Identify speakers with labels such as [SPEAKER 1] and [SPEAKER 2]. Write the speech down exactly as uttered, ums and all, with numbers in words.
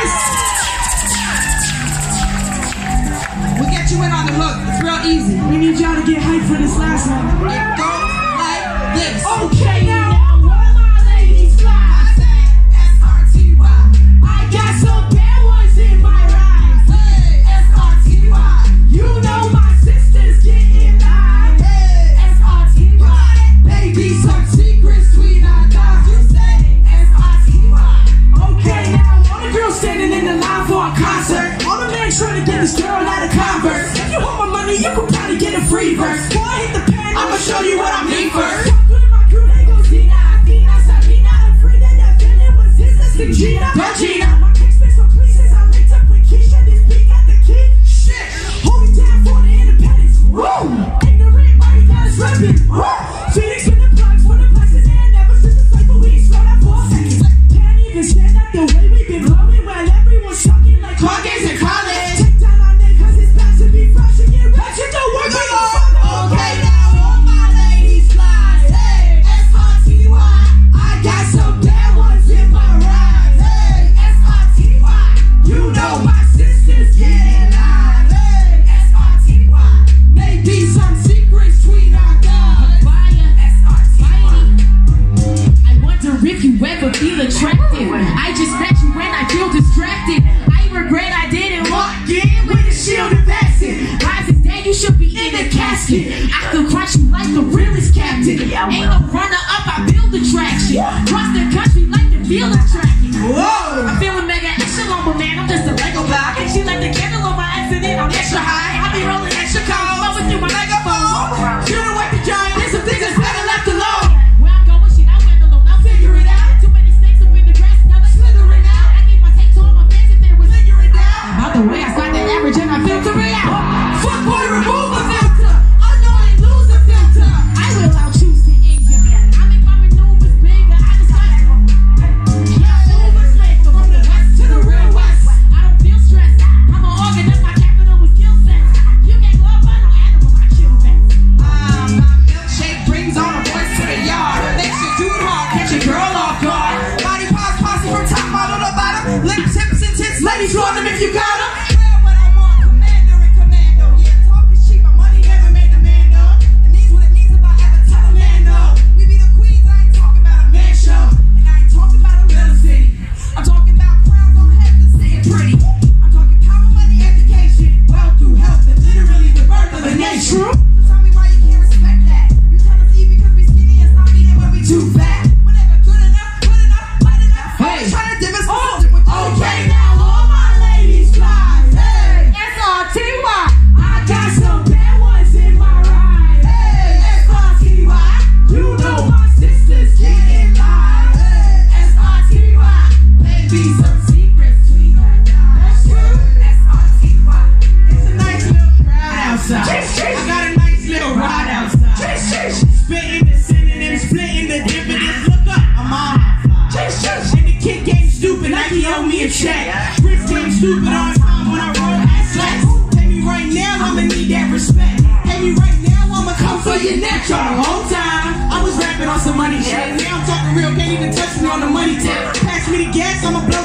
[SPEAKER 1] Yes! We'll get you in on the hook. It's real easy.
[SPEAKER 2] We need y'all to get hyped for this last one.
[SPEAKER 1] It goes like this.
[SPEAKER 2] Okay, now all my ladies fly.
[SPEAKER 1] I say S R T Y.
[SPEAKER 2] I got some bad ones in my ride.
[SPEAKER 1] Hey, S R T Y.
[SPEAKER 2] You know my sister's getting live.
[SPEAKER 1] Hey,
[SPEAKER 2] S R T Y.
[SPEAKER 1] baby, some secrets sweet I got. You say S R T Y.
[SPEAKER 2] Okay, now all the girls standing in the line for a concert. All the men trying to get this girl out of Converse. If you want my money, you can probably get a free verse. Before I hit the pen,
[SPEAKER 1] I'ma show you what I mean first.
[SPEAKER 2] Fuck with my crew, they go Zina, Athena, Sabina, and Frida. That feeling was this, this thing, Gina.
[SPEAKER 1] Regina.
[SPEAKER 2] My kicks been so clean since I linked up with Keisha. This beat got the key.
[SPEAKER 1] Shit.
[SPEAKER 2] Hold it down for the independence. Woo! Ignorant, mighty goddess reppin'. Woo! Phoenix with the plugs for the blessings and never since the cycle we slowed up for seconds. Can't even stand up the way we been blowing while everyone's talking like
[SPEAKER 1] Clark is in college.
[SPEAKER 2] Take down our neck cause it's about to be fresh and get rich. You know what we
[SPEAKER 1] Okay, now all my ladies fly. Hey, S R T Y. I got some bad ones in my ride. Hey, S R T Y. You know my sister's getting live. Hey, S R T Y. Maybe some secrets between our guys. S R T Y.
[SPEAKER 3] I wonder if you ever feel attracted. I just met you when I feel distracted. I regret I didn't walk in with a shield and basket. By this day you should be in a casket. I could crush you like the realest captain. Ain't no runner up, I build attraction. Cross the country like the field attraction.
[SPEAKER 1] Whoa.
[SPEAKER 3] I'm feeling mega echelon, but man, I'm just a Lego block. And she like the candle on my accident, I'm extra high. I be rolling extra cold, over through my megaphone.
[SPEAKER 1] Should've went to giant. There's some things that's better left alone.
[SPEAKER 3] Where I'm going, shit, I went alone, I'll figure it out. Too many snakes up in the grass, now they slithering out. I gave my take to all my fans if they was figuring out. About the way I start that average and I filter it out.
[SPEAKER 1] Fuck boy, remove the filter. Unknowing, lose the filter.
[SPEAKER 3] I will out choose to injure. I make my maneuvers bigger, I just like yeah, over slick from the west to the real west. I don't feel stressed. I'm an organist, my capital was skill set. You can't love by no animal, I kill that.
[SPEAKER 1] Ah, my milkshake brings all the boys to the yard. Makes you do it hard, catch your girl off guard. Body parts posse from top model to bottom. Lip tips and tits, ladies want them if you got them. Wear what I want, commander and commando. Yeah, talk is cheap, my money never made a man know. It means what it means if I ever tell a man no. We be the queens, I ain't talking about a man show. And I ain't talking about a little city. I'm talking about crowns on heads and staying pretty. I'm talking power, money, education, wealth through health, and literally the birth of a nation. So tell me why you can't respect that. You tell us E because we skinny and stop eating when we too fat. We're never good enough, good enough, light enough. Hey, trying to dim us all. Okay, now all my ladies fly. Hey,
[SPEAKER 3] S R T Y.
[SPEAKER 2] I got some bad ones in my ride.
[SPEAKER 1] hey, S R T Y.
[SPEAKER 2] You know my sister's getting live.
[SPEAKER 1] Hey, S R T Y. Maybe some secrets between our guys. S R T Y. It's a nice little crowd outside. I got a nice little ride outside. Spitting the synonyms, splitting the dividends. Look up, I'm on. And the kid game stupid like he owe me a check. Wrist game stupid on time when I roll assets. Pay me right now, I'ma need that respect. Pay me right now, I'ma come for your neck. Y'all the whole time I was rapping on some money shit. Now I'm talking real, can't even touch me on the money tip. Pass me the gas, I'ma blow